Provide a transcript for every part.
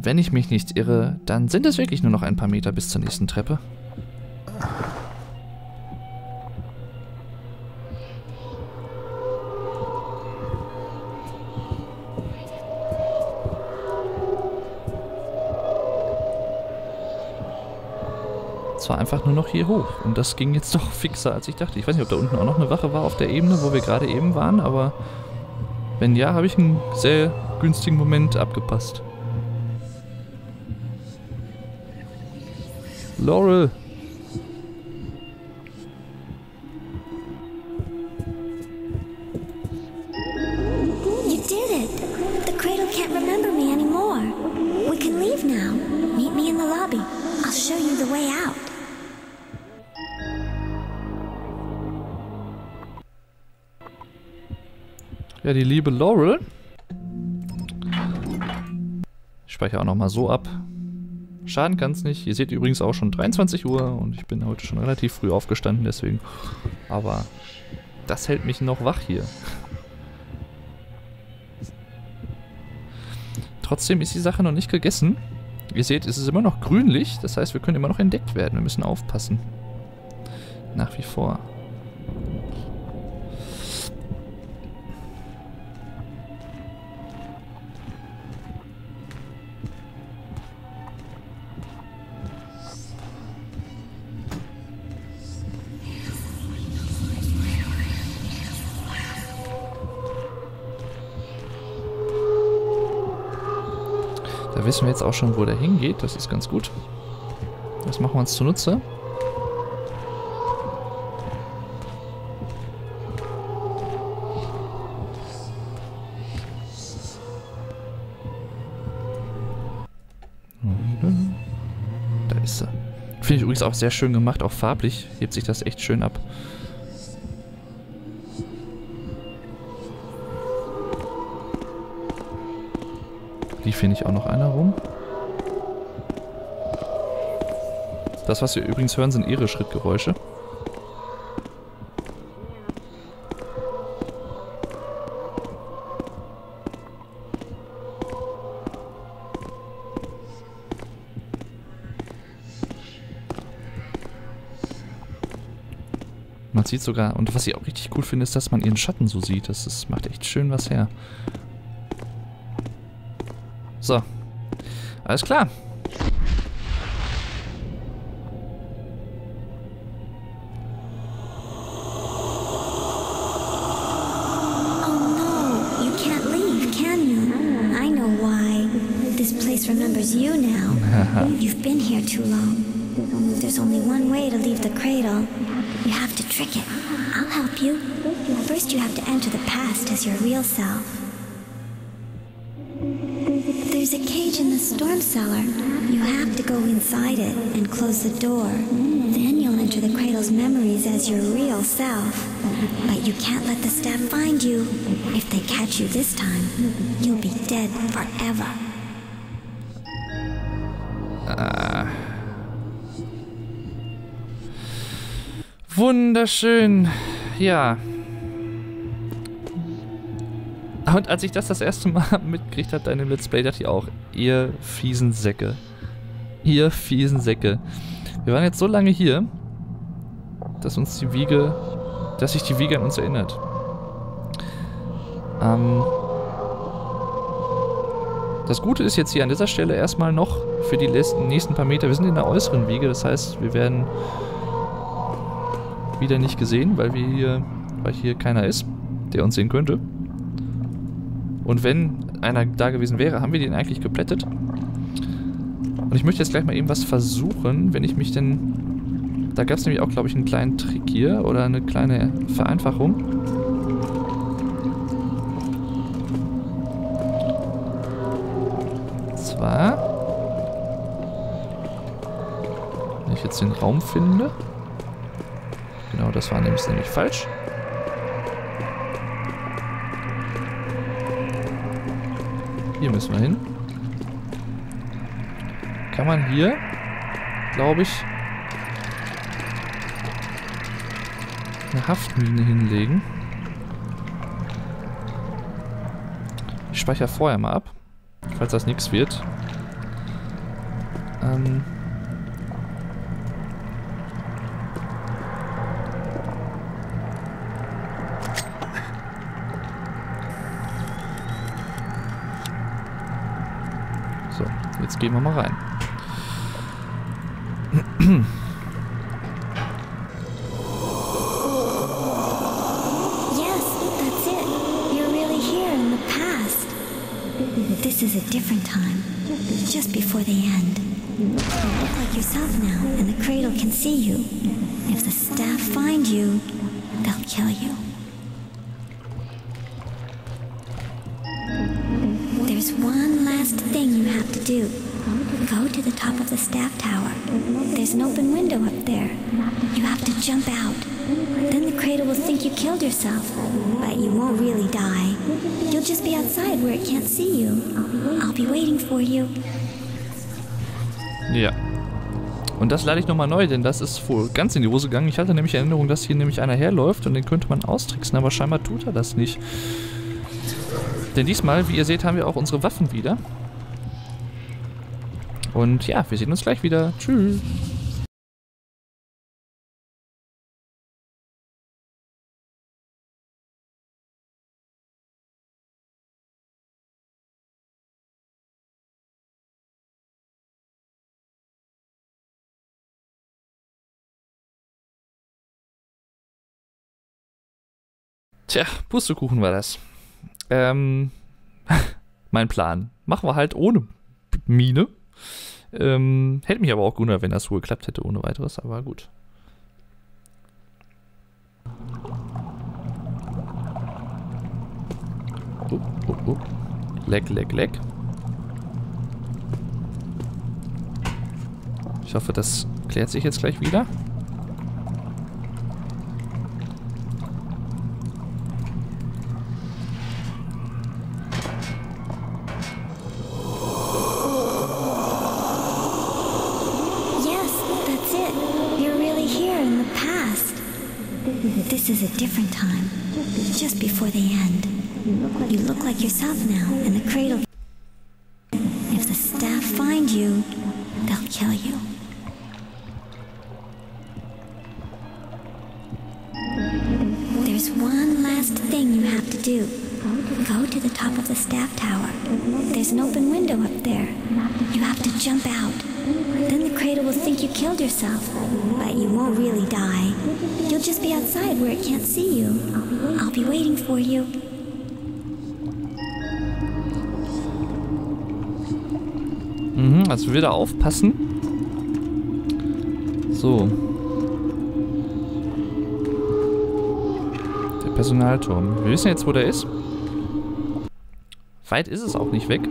wenn ich mich nicht irre, dann sind es wirklich nur noch ein paar Meter bis zur nächsten Treppe. Es war einfach nur noch hier hoch. Und das ging jetzt doch fixer, als ich dachte. Ich weiß nicht, ob da unten auch noch eine Wache war auf der Ebene, wo wir gerade eben waren, aber wenn ja, habe ich einen sehr günstigen Moment abgepasst. Laurel! You did it! The cradle can't remember me anymore. We can leave now. Meet me in the lobby. I'll show you the way out. Ja, die liebe Laurel. Ich speichere auch nochmal so ab. Schaden kann es nicht. Ihr seht übrigens auch schon 23 Uhr und ich bin heute schon relativ früh aufgestanden, deswegen. Aber das hält mich noch wach hier. Trotzdem ist die Sache noch nicht gegessen. Ihr seht, es ist immer noch grünlich, das heißt, wir können immer noch entdeckt werden. Wir müssen aufpassen. Nach wie vor. Da wissen wir jetzt auch schon, wo der hingeht. Das ist ganz gut. Das machen wir uns zunutze. Da ist er. Finde ich übrigens auch sehr schön gemacht. Auch farblich hebt sich das echt schön ab. Die finde ich auch noch einer rum. Das, was wir übrigens hören, sind ihre Schrittgeräusche. Man sieht sogar, und was ich auch richtig cool finde, ist, dass man ihren Schatten so sieht. Das macht echt schön was her. So. Alles klar. Oh no, you can't leave, can you? I know why. This place remembers you now. You've been here too long. There's only one way to leave the cradle. You have to trick it. I'll help you. First you have to enter the past as your real self. There's a cage in the storm cellar. You have to go inside it and close the door. Then you'll enter the cradle's memories as your real self. But you can't let the staff find you. If they catch you this time, you'll be dead forever. Wunderschön. Ja. Und als ich das erste Mal mitgekriegt habe, in dem Let's Play, dachte ich auch, ihr fiesen Säcke. Ihr fiesen Säcke. Wir waren jetzt so lange hier, dass sich die Wiege an uns erinnert. Das Gute ist jetzt hier an dieser Stelle erstmal noch für die nächsten paar Meter. Wir sind in der äußeren Wiege, das heißt, wir werden wieder nicht gesehen, weil hier keiner ist, der uns sehen könnte. Und wenn einer da gewesen wäre, haben wir den eigentlich geplättet. Und ich möchte jetzt gleich mal eben was versuchen, wenn ich mich denn... Da gab es nämlich auch, glaube ich, einen kleinen Trick hier oder eine kleine Vereinfachung. Und zwar... Wenn ich jetzt den Raum finde... Genau, das war nämlich falsch. Hier müssen wir hin. Kann man hier, glaube ich, eine Haftmine hinlegen. Ich speichere vorher mal ab, falls das nichts wird. So, jetzt gehen wir mal rein. Yes, that's it. You're really here in the past. This is a different time. Just before the end. You look like yourself now, and the cradle can see you. If the staff find you, they'll kill you. There's one last thing you have to do. Go to the top of the staff tower. There's an open window up there. You have to jump out. Then the cradle will think you killed yourself, but you won't really die. You'll just be outside where it can't see you. I'll be waiting for you. Ja. Und das lade ich nochmal neu, denn das ist wohl ganz in die Hose gegangen. Ich hatte nämlich Erinnerung, dass hier nämlich einer herläuft und den könnte man austricksen, aber scheinbar tut er das nicht. Denn diesmal, wie ihr seht, haben wir auch unsere Waffen wieder. Und ja, wir sehen uns gleich wieder. Tschüss. Tja, Pustekuchen war das. Mein Plan. Machen wir halt ohne Mine. Hätte mich aber auch gewundert, wenn das so geklappt hätte ohne weiteres, aber gut. Leck, leck, leck. Ich hoffe, das klärt sich jetzt gleich wieder. This is a different time. Just before the end. You look like yourself now, and the cradle... If the staff find you, they'll kill you. There's one last thing you have to do. Go to the top of the staff tower. There's an open window up there. You have to jump out. Then the cradle will think you killed yourself, but you won't really die. You'll just be outside where it can't see you. I'll be waiting for you. Also wieder aufpassen. So. Der Personalturm. Wir wissen jetzt, wo der ist. Weit ist es auch nicht weg.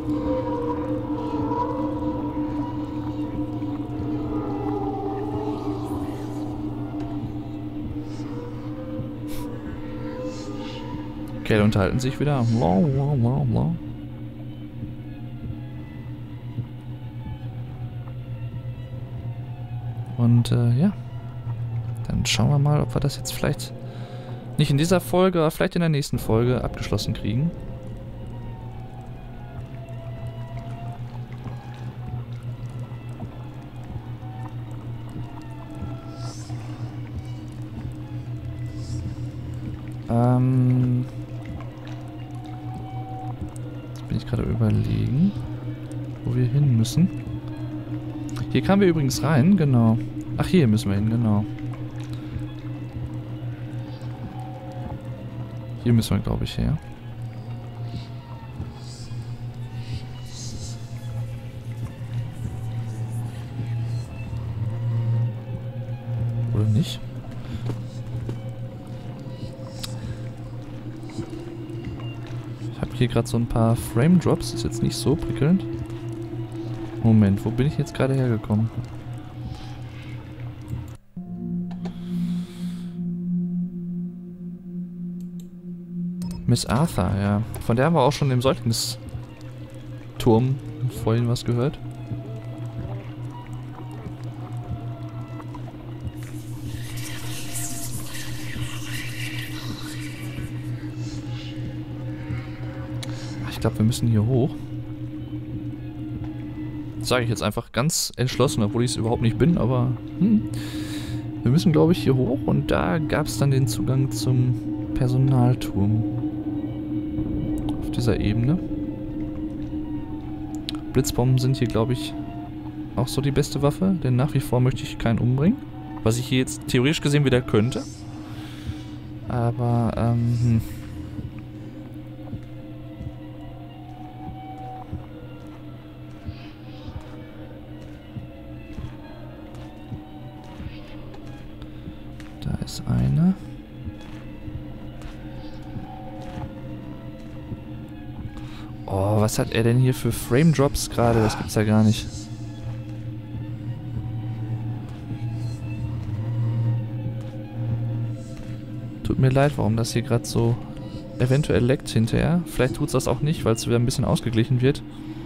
Okay, unterhalten sich wieder. Und ja. Dann schauen wir mal, ob wir das jetzt vielleicht nicht in dieser Folge, aber vielleicht in der nächsten Folge abgeschlossen kriegen. Jetzt bin ich gerade überlegen, wo wir hin müssen. Hier kamen wir übrigens rein, genau. Ach, hier müssen wir hin, genau. Hier müssen wir, glaube ich, her. Oder nicht? Ich habe hier gerade so ein paar Frame Drops, ist jetzt nicht so prickelnd. Moment, wo bin ich jetzt gerade hergekommen? Miss Arthur, ja. Von der haben wir auch schon im Säuglingsturm vorhin was gehört. Ach, ich glaube, wir müssen hier hoch. Sage ich jetzt einfach ganz entschlossen, obwohl ich es überhaupt nicht bin, aber wir müssen, glaube ich, hier hoch und da gab es dann den Zugang zum Personalturm. Auf dieser Ebene. Blitzbomben sind hier, glaube ich, auch so die beste Waffe, denn nach wie vor möchte ich keinen umbringen. Was ich hier jetzt theoretisch gesehen wieder könnte. Aber, Da ist eine. Oh, was hat er denn hier für Frame Drops gerade? Das gibt's ja gar nicht. Tut mir leid, warum das hier gerade so eventuell leckt hinterher. Vielleicht tut's das auch nicht, weil es wieder ein bisschen ausgeglichen wird.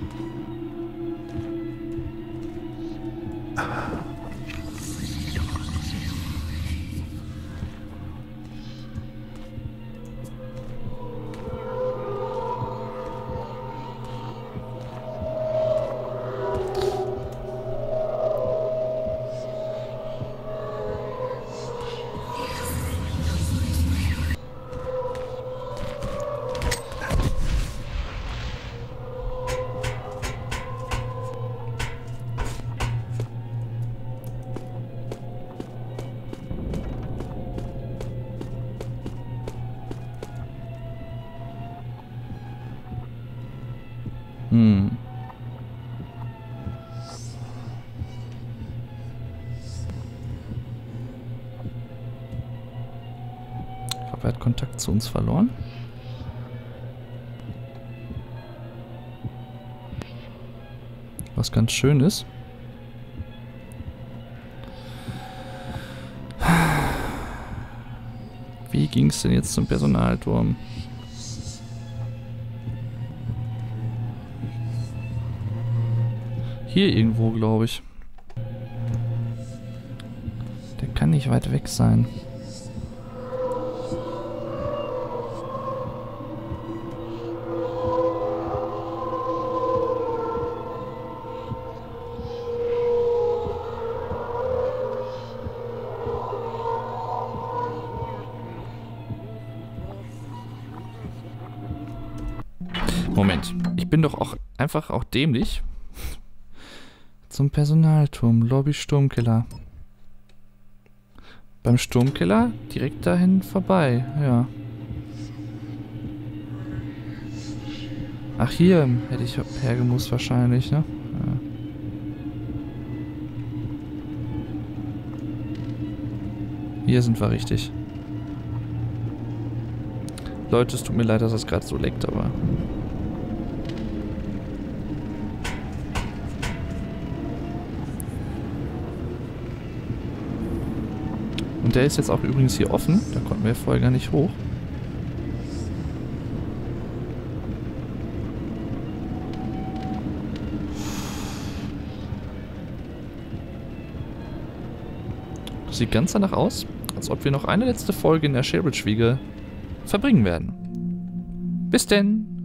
Ich glaube, er hat Kontakt zu uns verloren. Was ganz schön ist. Wie ging es denn jetzt zum Personalturm? Hier irgendwo, glaube ich. Der kann nicht weit weg sein. Moment, ich bin doch auch einfach auch dämlich. Zum Personalturm, Lobby Sturmkeller. Beim Sturmkeller direkt dahin vorbei, ja. Ach, hier hätte ich hergemusst wahrscheinlich, ne? Ja. Hier sind wir richtig. Leute, es tut mir leid, dass das gerade so leckt, aber... Und der ist jetzt auch übrigens hier offen. Da konnten wir vorher gar nicht hoch. Das sieht ganz danach aus, als ob wir noch eine letzte Folge in der Sherbridge-Wiege verbringen werden. Bis denn!